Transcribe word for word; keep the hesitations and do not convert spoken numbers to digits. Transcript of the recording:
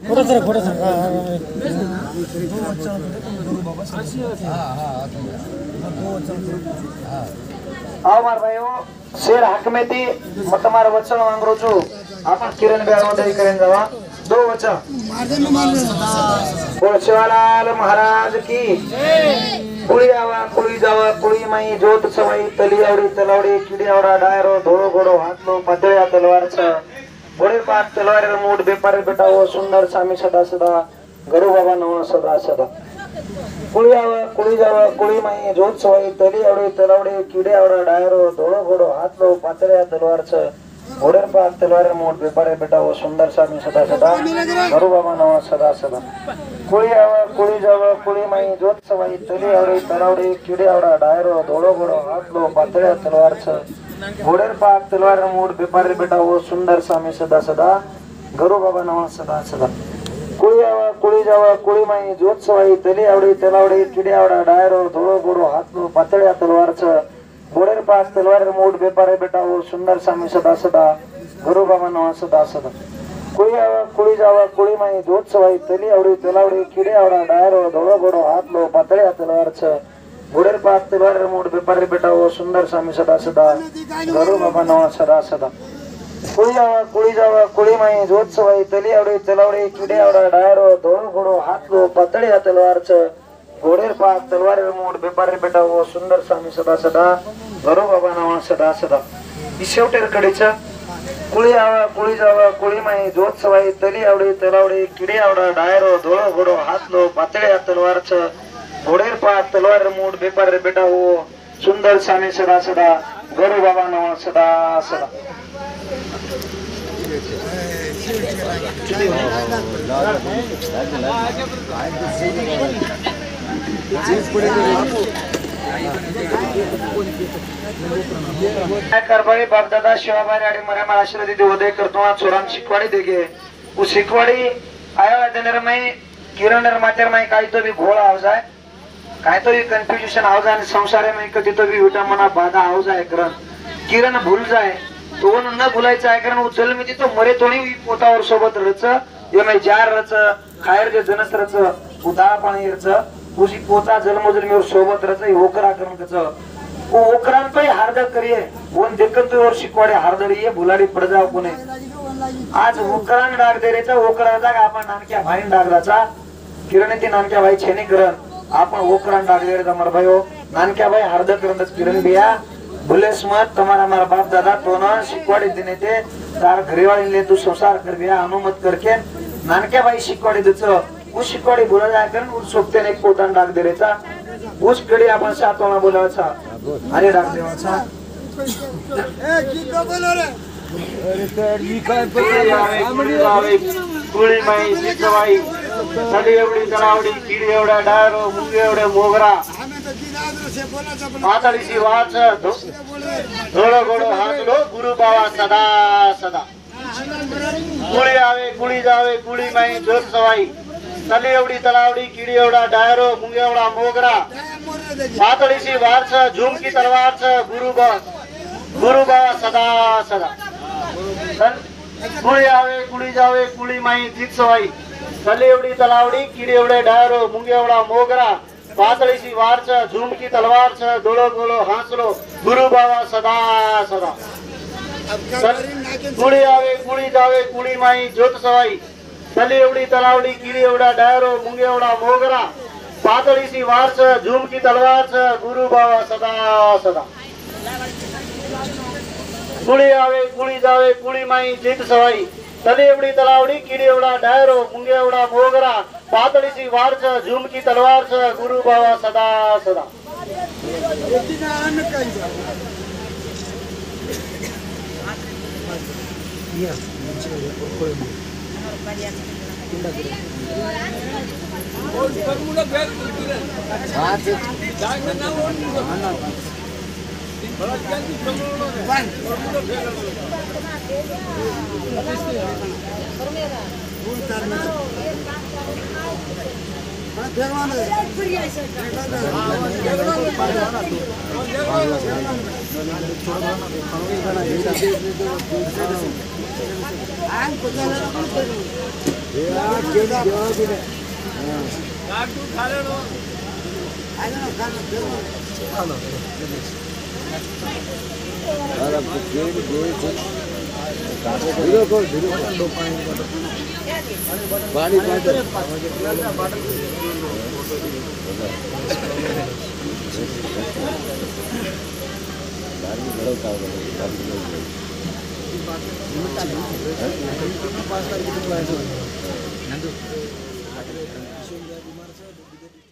photo sir photo sir आओ मार भाइयों शेर हक में थी मत मार वचन मांगरो छु आपन किरण बेर मध्ये करेन जावा दो वचन बोल शिवालाल महाराज की कुळी आवा कुळी जावा कुळी माई जोत सवाई तली आवडी तलावडी किडी आवडा डायरो धोळो घोडो हातलो पदळ्या तलवार छ बोडे पाक तलवार मूड बेपार बेटाओ सुंदर सामी सदा सदा गरु बाबा नव सदा सदा कुळी आवा कुळी जावा कुळी माई जोत सवाई तली आवडी तलावडी किडी आवडा डायरो धोळो घोडो हातलो पदळ्या तलवार छ बोडे पाक तलवार मूड बेपार बेटाओ सुंदर सामी सदा सदा गरु बाबा नव सदा सदा कुळी आवा कुळी जावा कुळी माई जोत सवाई तली आवडी तलावडी किडी आवडा डायरो धोळो घोडो हातलो पदळ्या तलवार छ घोड़ेर पाक तलवार मूड बेपार बेटा वो सुंदर सामी सदा सदा गरु बाबा नवा सदा सदा कुळी आवा कुळी जावा कुळी माई जोत सवाई तली आवडी तलावडी किडी आवडा डायरो धोळो घोडो हातलो पातळ्या तलवार छ घोड़ेर पाक तलवार मूड बेपार बेटा वो सुंदर सामी सदा सदा गरु बाबा नवा सदा सदा कुळी आवा कुळी जावा कुळी माई जोत सवाई तली आवडी तलावडी किडी आवडा डायरो धोळो घोडो हातलो पातळ्या तलवार छ घोड़ेर पाक तलवार मूड बेपार बेटा वो सुंदर सामी सदा सदा गरु बाबा नवा सदा सदा कुळी आवा कुळी जावा कुळी माई जोत सवाई तली आवडी तलावडी किडी आवडा डायरो धोळो घोडो हातलो पातळ्या तलवार छ घोड़ेर पाक तलवार मूड बेपार बेटा वो सुंदर सामी सदा सदा गरु बाबा नवा सदा सदा ही शेवटेर कडेच कुळी आवा कुळी जावा कुळी माई जोत सवाई तली आवडी तलावडी किडी आवडा डायरो धोळो घोडो हातलो पातळ्या तलवार छ घोड़ेर पाक तलवार मूड बेपार बेटा वो सुंदर सामी सदा सदा गरु बाबा नवा सदा सदा करबाळी बापदादा शिवाबाई आणि मरा मला आशीर्वाद दे उदय करतो आज चोरान शिकवाडी देगे वो शिकवाडी आया देनर में किरणर मातेर में काही तो भी घोळ आवाज काय तो कन्फ्युजन आवाज आणि संसार में कधी तो भी उठा मना बाधा आवाज आहे करण किरण भूल जाए तो न भुलायचं आहे कारण उचल मी तो मरे तोणी पोतावर सोबत रच ये मैं जार रच खायर जे जनस रच उदा पाणी रच उसी पोता जलमोजल में सोबत रच ओकरा करण कच वो ओकरान पे हार्द करिए वन देखन तो और शिकवाडे हार्दड़िए भुलाडी पड़ जाओ कोने आज ओकरान डाग दे रेचा ओकरा जाग आपण नानक्या भाईन डागलाचा किरण ती नानक्या भाई छेनी करण आपण ओकरान डाग दे रेचा मर भाईओ नानक्या भाई हार्द करन किरण बिया बुलेस मत तुम्हारा हमारा बाप दादा तो ना शिकवाड़ी देने थे तार घरेवाली ले तू संसार कर बिया अनुमत करके नानक्या भाई शिकवाड़ी देचो उस शिकवाड़ी बोला जाय कारण उस सोपते ने पोतान डाग दे रेचा उस कडी आपण सातोना बोलावाचा अरे डाग देवाचा ए की को बोलो रे अरे तर मी काय बोलावे कुळी माई शिकवाई सडी एवढी तलावडी किडी एवढा डायरो मुंगे एवढे मोगरा मातालीची वाच धोळो घोडो हातलो गुरु बाबा सदा सदा कुळी आवे कुळी जावे कुळी माई जोत सवाई तली एवढी तलावडी किडी एवढा डायरो मुंगे एवढा मोगरा मातालीची वाच झुमकी तलवार छ गुरु बाबा गुरु बाबा सदा सदा कुळी आवे कुळी जावे कुळी माई जीत सवाई तली एवढी तलावडी किडी एवढे डायरो मुंगे एवढा मोगरा पातळी सी वार छ झुमकी तलवार छ दोळो गोळो हासलो गुरु बाबा सदा सदा कुळी आवे कुळी जावे कुळी माई जोत सवाई तली एवढी तलावडी किडी एवढा डायरो मुंगे एवढा मोगरा पातळी सी वार छ झुमकी तलवार छ गुरु बाबा सदा सदा कुळी आवे कुळी जावे कुळी माई जीत सवाई तली एवढी तलावडी किडी एवढा डायरो मुंगे एवढा मोगरा पातळीची वार छ झुमकी तलवार छ गुरु बाबा सदा सदा I'm पाच तारखेला